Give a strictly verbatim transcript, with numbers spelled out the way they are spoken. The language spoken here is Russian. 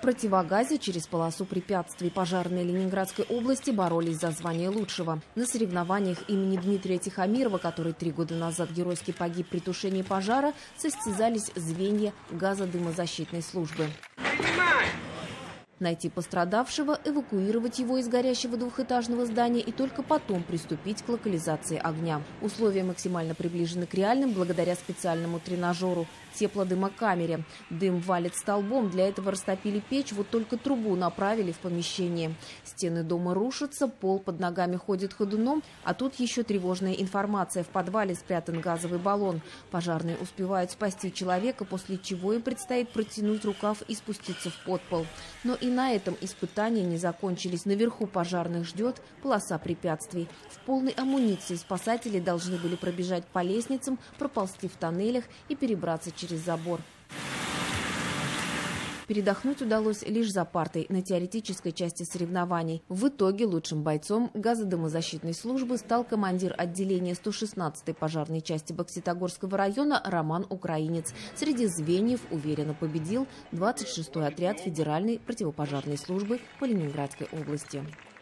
противогазе через полосу препятствий пожарные Ленинградской области боролись за звание лучшего. На соревнованиях имени Дмитрия Тихомирова, который три года назад геройски погиб при тушении пожара, состязались звенья газодымозащитной службы. Найти пострадавшего, эвакуировать его из горящего двухэтажного здания и только потом приступить к локализации огня. Условия максимально приближены к реальным благодаря специальному тренажеру – теплодымокамере. Дым валит столбом, для этого растопили печь, вот только трубу направили в помещение. Стены дома рушатся, пол под ногами ходит ходуном, а тут еще тревожная информация – в подвале спрятан газовый баллон. Пожарные успевают спасти человека, после чего им предстоит протянуть рукав и спуститься в подпол. Но и на этом испытания не закончились. Наверху пожарных ждет полоса препятствий. В полной амуниции спасатели должны были пробежать по лестницам, проползти в тоннелях и перебраться через забор. Передохнуть удалось лишь за партой на теоретической части соревнований. В итоге лучшим бойцом газодымозащитной службы стал командир отделения сто шестнадцатой пожарной части Бокситогорского района Роман Украинец. Среди звеньев уверенно победил двадцать шестой отряд Федеральной противопожарной службы по Ленинградской области.